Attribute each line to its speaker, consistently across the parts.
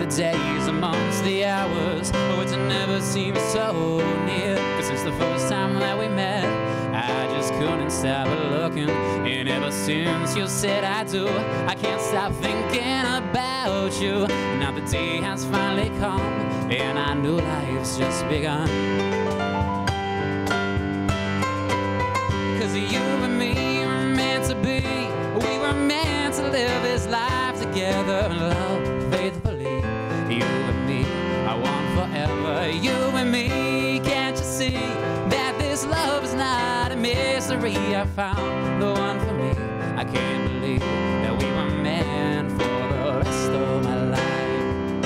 Speaker 1: the days, the months, the hours, which never seemed so near. 'Cause since the first time that we met, I just couldn't stop looking. And ever since you said I do, I can't stop thinking about you. Now the day has finally come, and I knew life's just begun. 'Cause you and me were meant to be. We were meant to live this life together and love faithfully. You and me are one forever. You and me, can't you see that this love is not a mystery? I found the one for me. I can't believe that we were meant for the rest of my life.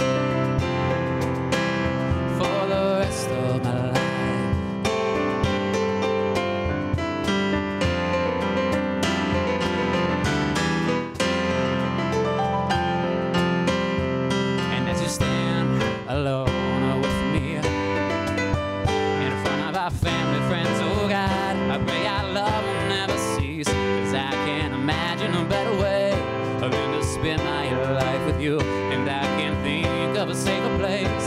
Speaker 1: For the rest of my life. Alone with me in front of our family, friends, oh God, I pray our love will never cease. 'Cause I can't imagine a better way than to spend my life with you. And I can't think of a safer place